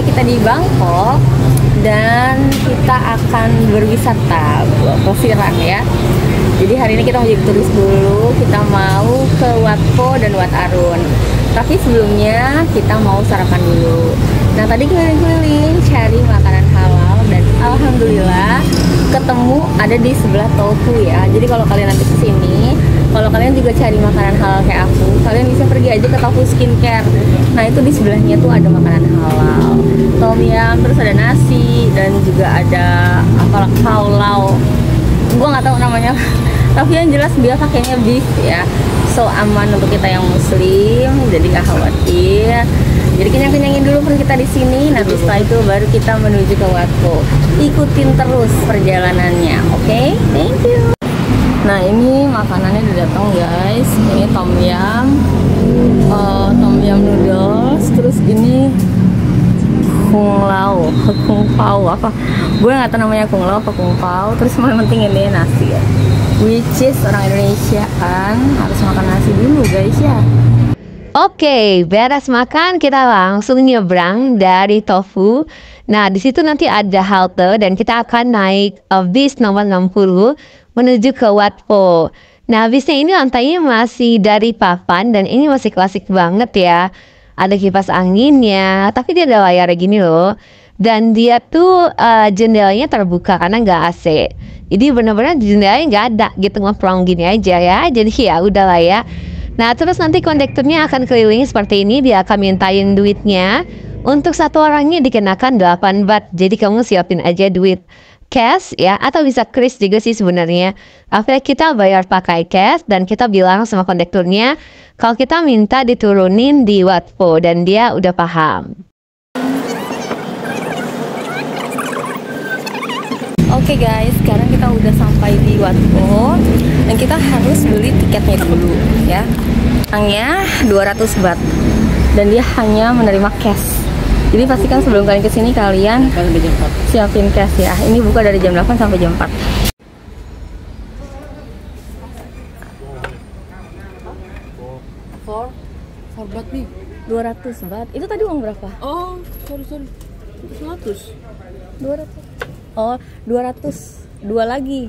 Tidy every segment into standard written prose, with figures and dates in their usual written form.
kita di Bangkok dan kita akan berwisata pelesiran ya. Jadi hari ini kita mau jadi turis dulu, kita mau ke Wat Po dan Wat Arun. Tapi sebelumnya kita mau sarapan dulu. Nah tadi keliling-keliling cari makanan halal dan alhamdulillah ketemu ada di sebelah Tofu ya. Jadi kalau kalian nanti kesini, kalau kalian juga cari makanan halal kayak aku, kalian bisa pergi aja ke Tofu Skincare. Nah itu di sebelahnya tuh ada makanan halal, tom yum, terus ada nasi dan juga ada apa kaulau. Gue nggak tahu namanya, tapi yang jelas dia pakainya beef ya, so aman untuk kita yang muslim, jadi nggak khawatir. Jadi kenyang-kenyangin dulu perut kita di sini, nanti setelah itu baru kita menuju ke Wat Po. Ikutin terus perjalanannya, oke? Thank you. Nah ini makanannya udah datang guys, ini tom yum noodles, terus ini kung pao apa, gue nggak tahu namanya kung lao apa kung pao. Terus yang penting ini nasi ya, which is orang Indonesia kan harus makan nasi dulu guys ya. Oke, beres makan kita langsung nyebrang dari Tofu. Nah di situ nanti ada halte dan kita akan naik bis nomor 60 menuju ke Wat Po. Nah bisnya ini lantainya masih dari papan dan ini masih klasik banget ya. Ada kipas anginnya, tapi dia ada layar gini loh. Dan dia tuh jendelanya terbuka karena nggak AC. Jadi bener-bener jendelanya nggak ada gitu, ngeplong gini aja ya. Jadi ya udahlah ya. Nah terus nanti kondekturnya akan keliling seperti ini. Dia akan mintain duitnya. Untuk satu orangnya dikenakan 8 baht. Jadi kamu siapin aja duit cash ya, atau bisa kris juga sih sebenarnya. Akhirnya kita bayar pakai cash dan kita bilang sama kondekturnya kalau kita minta diturunin di Wat Po dan dia udah paham. Oke guys, sekarang kita udah sampai di Wat Po dan kita harus beli tiketnya dulu ya. Hanya 200 baht dan dia hanya menerima cash. Jadi pastikan sebelum kalian kesini kalian siapin cash ya. Ini buka dari jam 8 sampai jam 4. 4 baht nih. 200 baht. Itu tadi uang berapa? Oh, sorry. 100. 200. Oh, 200. Dua lagi.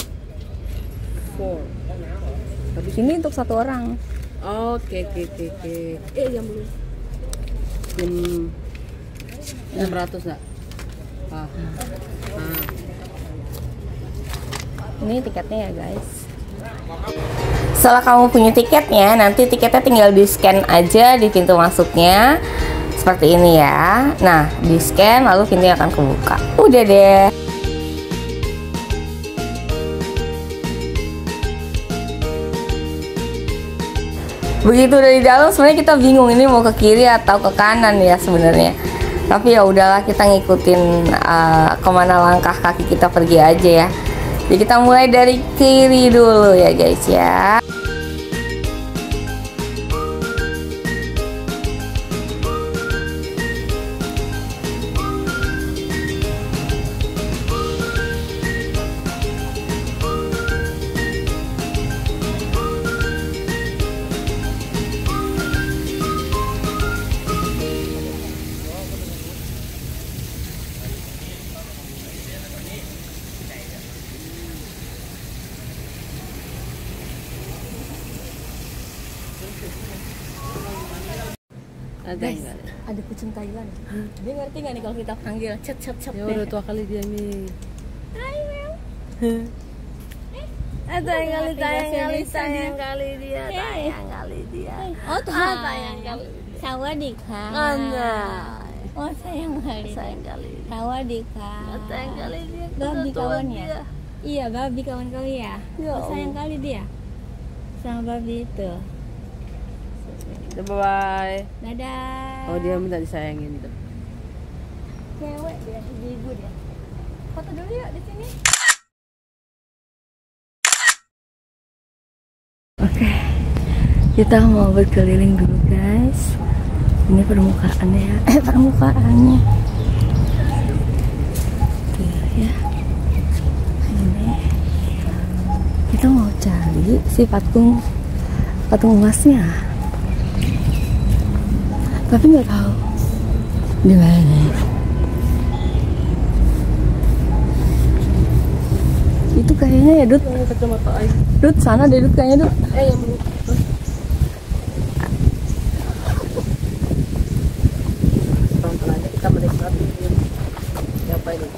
4. Ini untuk satu orang. Oke. Jam belum. Jam 600 enggak? Ini tiketnya ya guys. Setelah kamu punya tiketnya, nanti tiketnya tinggal di scan aja di pintu masuknya seperti ini ya. Nah di scan lalu pintunya akan kebuka. Udah deh. Begitu dari dalam sebenarnya kita bingung ini mau ke kiri atau ke kanan ya sebenarnya. Tapi ya udahlah, kita ngikutin kemana langkah kaki kita pergi aja ya. Jadi kita mulai dari kiri dulu ya guys ya. Guys, ada kucing Thailand. Dia ngerti nggak nih kalau kita panggil cet. Ya udah 2 kali dia nih. Hai Mel. Sayang kali dia. Oh tuh sayang kali. Sawadika. Oh sayang kali. Sawadika. Sayang kali dia. Babi kawan ya. Iya babi kawan kau ya. Oh sayang kali dia. Sama babi itu. Bye. Dadah. Oh dia minta disayangin tuh. Cewek dia, ibu dia. Foto dulu yuk di sini. Oke, kita mau berkeliling dulu guys. Ini permukaannya, permukaannya. Tuh ya. Ini kita mau cari si patung emasnya. Tapi nggak tahu di mana. kayaknya ya, Dut. Kacamata air. Dut, sana deh Dut kayaknya, Dut. Yang belum. Tonton aja kita menikmati. Siapa ini?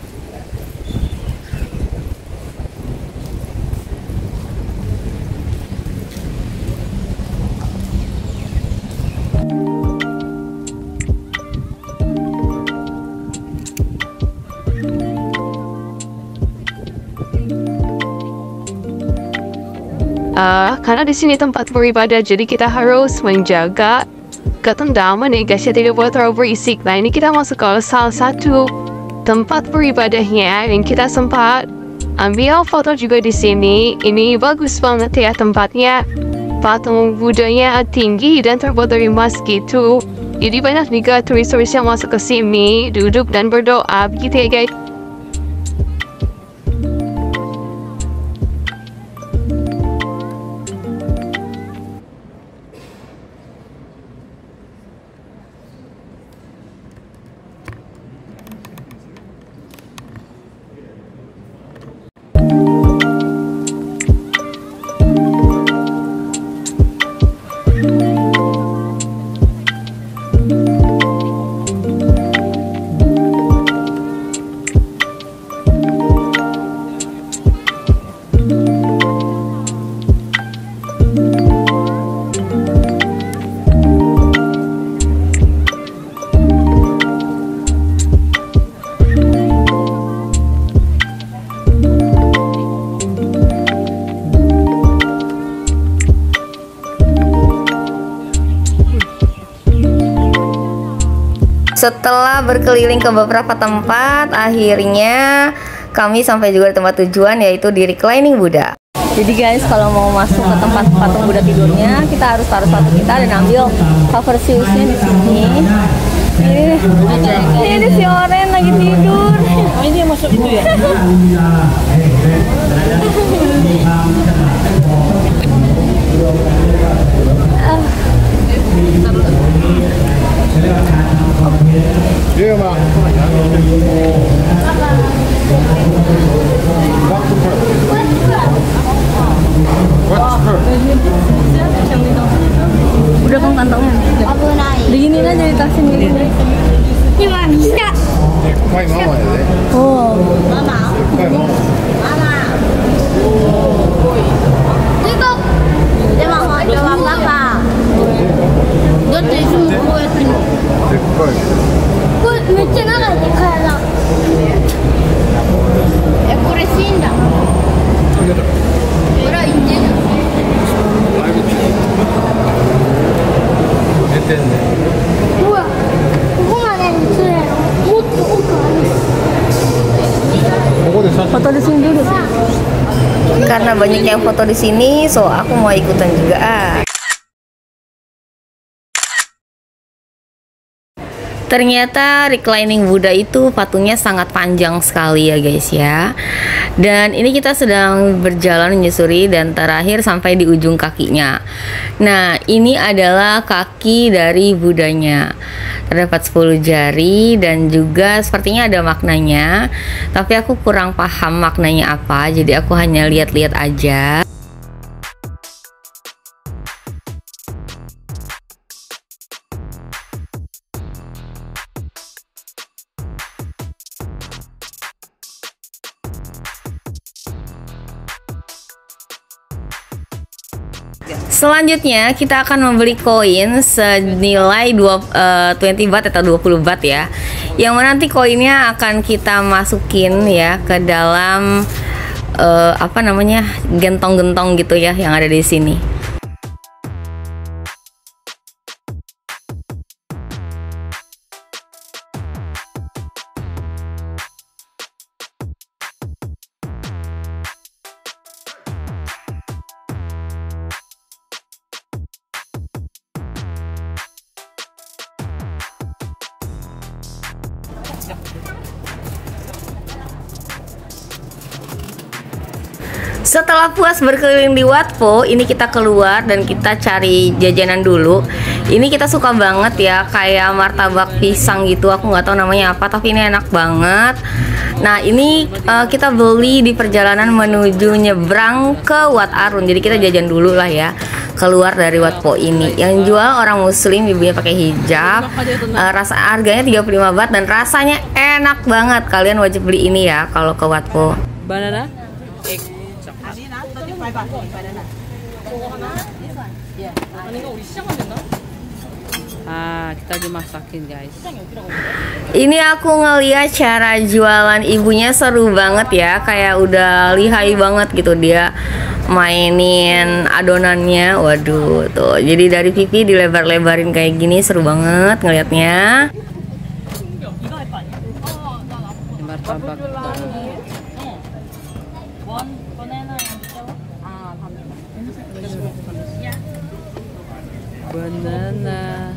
Karena di sini tempat beribadah, jadi kita harus menjaga ketentraman ya guys, ya, tidak boleh terlalu berisik. Nah ini kita masuk ke salah satu tempat beribadahnya yang kita sempat ambil foto juga di sini. Ini bagus banget ya tempatnya, patung Budanya tinggi dan terbuat dari emas gitu. Jadi banyak juga turis-turis yang masuk ke sini, duduk dan berdoa gitu ya guys. Setelah berkeliling ke beberapa tempat, akhirnya kami sampai juga di tempat tujuan, yaitu di Reclining Buddha. Jadi guys, kalau mau masuk ke tempat patung Buddha tidurnya, kita harus taruh sepatu kita dan ambil cover shoes-nya di sini. Ini si Oren lagi tidur. Oh, ini yang masuk itu ya? Iya, Mak. Udah kan kantongnya? Diginiin aja di tasin gini. Quay máu rồi đấy. Oh. Quay máu. Foto di sini dulu. Karena banyak yang foto di sini, so aku mau ikutan juga. Ternyata Reclining Buddha itu patungnya sangat panjang sekali ya guys ya. Dan ini kita sedang berjalan menyusuri dan terakhir sampai di ujung kakinya. Nah, ini adalah kaki dari Budanya. Terdapat 10 jari dan juga sepertinya ada maknanya. Tapi aku kurang paham maknanya apa, jadi aku hanya lihat-lihat aja. Selanjutnya kita akan membeli koin senilai 20 baht atau 20 baht ya. Yang mana nanti koinnya akan kita masukin ya ke dalam apa namanya, gentong-gentong gitu ya yang ada di sini. Setelah puas berkeliling di Wat Pho, ini kita keluar dan kita cari jajanan dulu. Ini kita suka banget ya, kayak martabak pisang gitu. Aku nggak tahu namanya apa, tapi ini enak banget. Nah ini kita beli di perjalanan menuju nyebrang ke Wat Arun. Jadi kita jajan dulu lah ya, keluar dari Wat Po ini. Yang jual orang muslim, ibunya pakai hijab. Rasa harganya 35 baht dan rasanya enak banget. Kalian wajib beli ini ya kalau ke Wat Po. Banana? Ah, kita dimasakin guys. Ini aku ngeliat cara jualan ibunya seru banget ya, kayak udah lihai banget gitu dia mainin adonannya. Waduh tuh, jadi dari pipi dilebar-lebarin kayak gini, seru banget ngeliatnya. Ini martabak. Banana.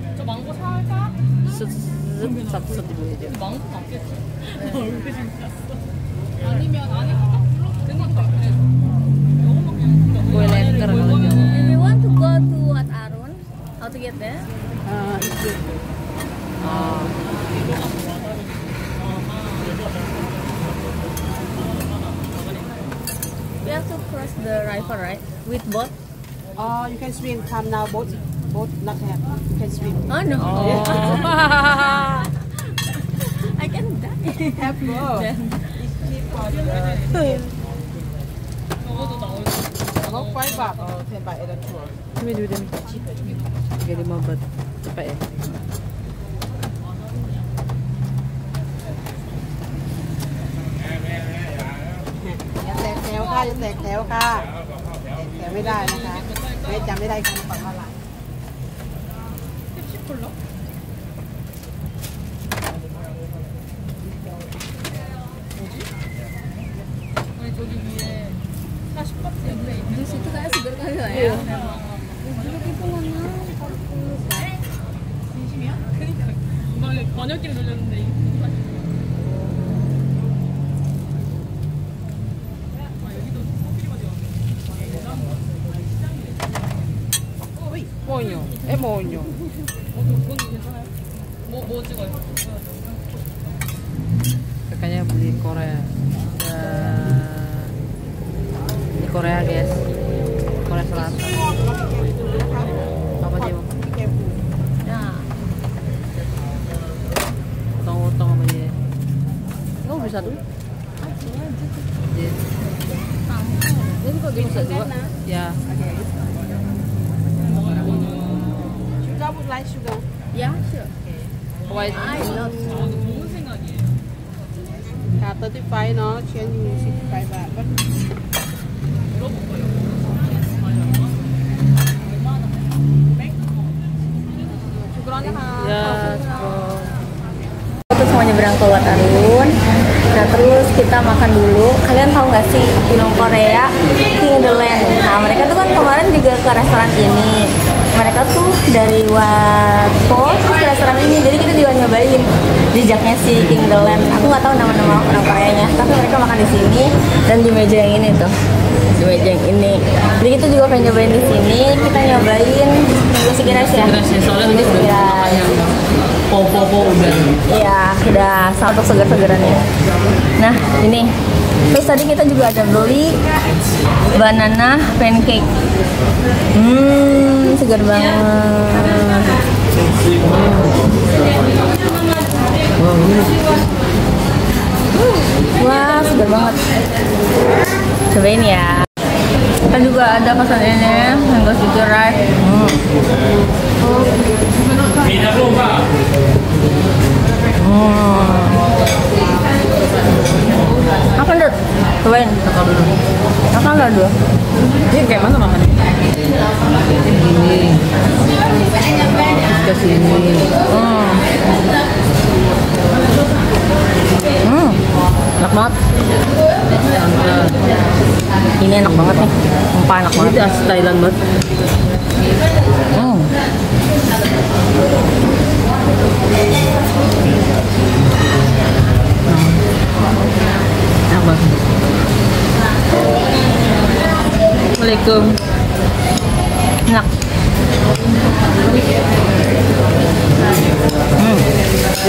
sapsat ibu aja. Kue leker kalau Jawa. If you want to go to Wat Arun, how to get there? We have to cross the river, right? With boat? You can swim. Come now, boat not have. You can swim. Oh no. Oh. I can die. Have go. Có quay bạc thì bạn đã chùa. Demi demi demi. 35 baht. Cepat ya. อย่าแตกแถวค่ะอย่าแตกแถวค่ะแตกไม่ได้นะคะไม่จำไม่ได้คำฝันว่าอะไร Di situ kayak seger kali lah ya. Monyo. Monyo. Kakaknya beli Korea. Di Korea guys. Korea Selatan. Apa sih? Nah, Utang-utang sama dia. Kamu beli satu? Iya. Ini kok bisa dua? Ya. Sugar would like sugar. yeah, sure. White. I love. Cả 35 nó change you 65 baht. But Ya. Terus mau nyebrang ke Wat Arun. Nah terus kita makan dulu. Kalian tahu nggak sih film Korea King the Land? Nah mereka tuh kan kemarin juga ke restoran ini. Mereka tuh dari Wat Po ke restoran ini. Jadi kita juga nyobain jejaknya si King the Land. Aku nggak tahu nama-nama orang Koreanya, tapi mereka makan di sini dan di meja yang ini tuh. Di meja yang ini. Jadi kita juga pengen nyobain di sini. Kita nyobain minggu sekiras ya. Soalnya ini po udah. Iya, udah saltuk segar-segarannya. Nah, ini. Terus tadi kita juga ada beli banana pancake. Segar banget. Wah, segar banget. Cobain ya. Kita juga ada pesan ini, mango sticky rice. Makan dulu, cobain. Makan dulu. Ini kayak mana makannya? Gini. Terus ke sini. Enak banget. Ini enak banget nih. Empah enak banget. Ini asli Thailand banget. Enak banget. Assalamualaikum. Enak.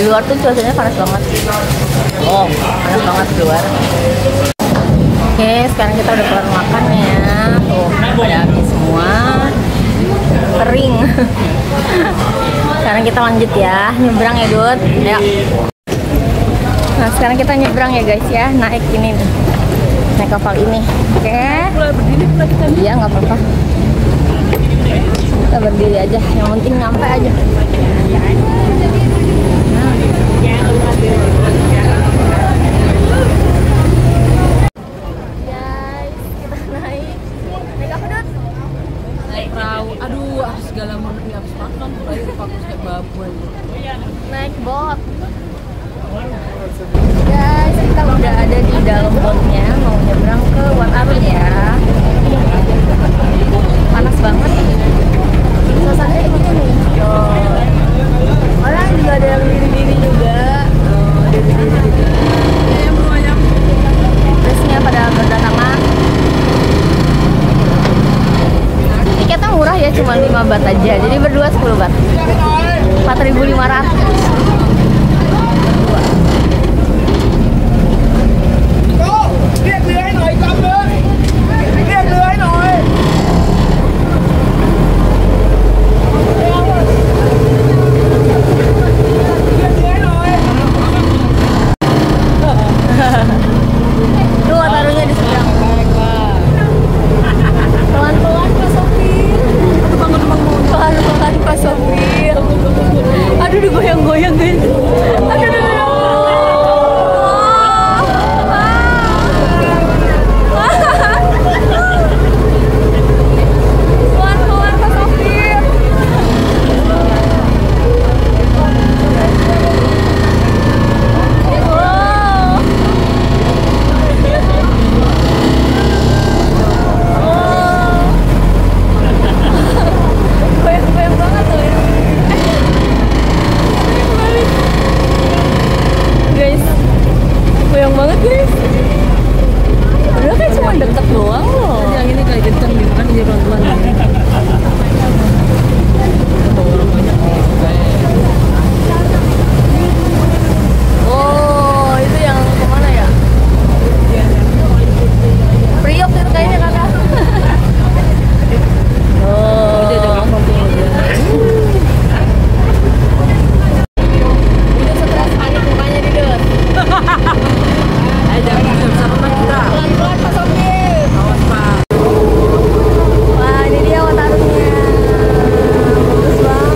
Di luar tuh cuacanya panas banget. Oh, panas banget di luar. Oke, sekarang kita udah keluar makan ya. Tuh, pada habis semua. Kering. Sekarang kita lanjut ya, nyebrang ya Dut. Ayo. Nah, sekarang kita nyebrang ya guys ya, naik ini nih. Naik kapal ini. Oke. Iya, nggak apa-apa. Kita berdiri aja, yang penting nyampe aja. Guys, kita naik apa Dut? Naik perahu. Aduh, habis segala macam habis makan. Baru fokus kayak babu. Naik bot. Guys, kita udah ada di dalam botnya, mau nyebrang ke Wat Arun ya. Panas banget. Suasananya ini nih. Orang juga ada yang diri-diri juga. Terusnya pada berdatangan. Tiketnya murah ya, cuma 5 baht aja. Jadi berdua 10 baht. 4.500. Tuh taruhnya di seberang. Pelan-pelan Pak Sopir. Pelan-pelan Pak Sopir. Aduh, digoyang-goyang guys. Aduh. Pelan-pelan Pak Sopir. Goyang-goyang banget tuh ya. Guys, goyang banget guys. Padahal kan cuma deket doang loh. Yang ini kayak kenceng gitu kan dia pelan-pelan. Oh, itu yang kemana ya? Priok itu kayaknya kakak. Oh, Dia jangan ngomong aja. udah stres panik mukanya di Dut. Ayo jangan gitu, bisa renang kita. Pelan-pelan Pak Sopir. Awas Pak. Wah, ini dia Wat Arunnya. Bagus banget.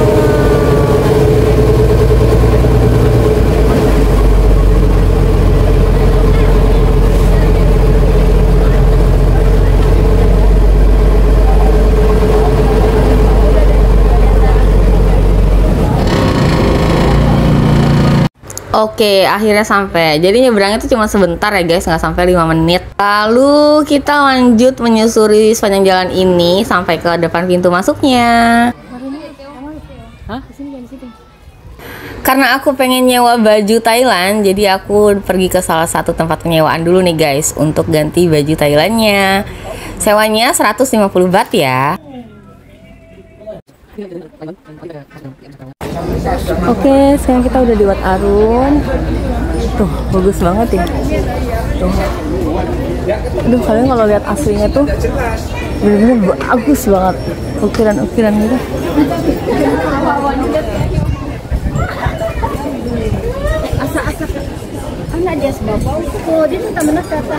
Oke, akhirnya sampai. Jadi nyebrangnya itu cuma sebentar ya guys, nggak sampai 5 menit. Lalu kita lanjut menyusuri sepanjang jalan ini sampai ke depan pintu masuknya. Hah? Karena aku pengen nyewa baju Thailand, jadi aku pergi ke salah satu tempat penyewaan dulu nih guys untuk ganti baju Thailandnya. Sewanya 150 baht ya. Oke, sekarang kita udah di Wat Arun. Tuh, bagus banget ya. Tuh. Aduh, kalian kalau lihat aslinya tuh bener-bener bagus banget. Ukiran-ukiran gitu. Asa-asa. Anak dia sebab. Oh, dia tuh tak benar kata.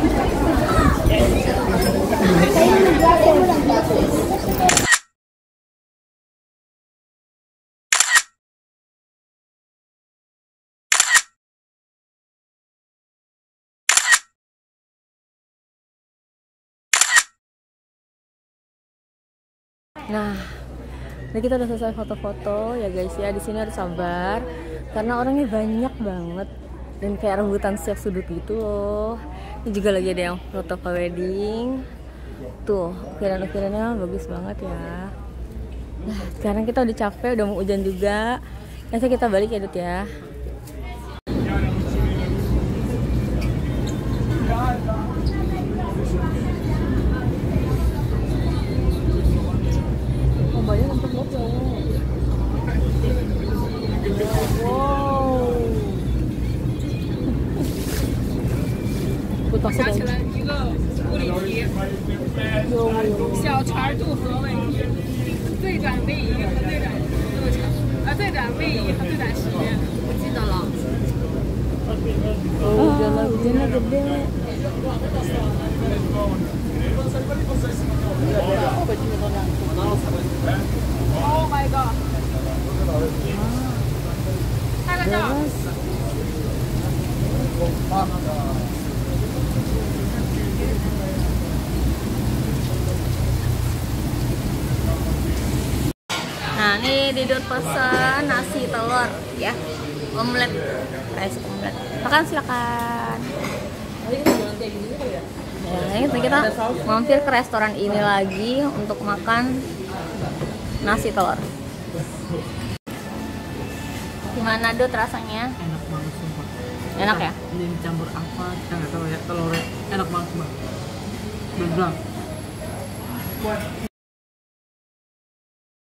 Nah, jadi kita udah selesai foto-foto ya guys ya. Di sini harus sabar karena orangnya banyak banget dan kayak rebutan setiap sudut gitu loh. Ini juga lagi ada yang foto wedding. Tuh, ukiran-ukirannya bagus banget ya. Nah, sekarang kita udah capek, udah mau hujan juga. Nanti kita balik ya Dut ya. Wow. takut takut aja. 一个物理题，小船渡河问题，最短位移和最短路程，最短位移和最短时间，我记得了。 Oh, hujannya gede. Oh my god！ 拍个照。 Nah, ini Didut pesen nasi telur ya. Omelet, rice omelet. Makan silakan. Ya, itu kita mampir ke restoran ini lagi untuk makan nasi telur. Gimana Dut rasanya? Enak banget sumpah. Enak ya? Ini dicampur apa? Kita nggak tahu ya. Telurnya enak banget sumpah. Beneran.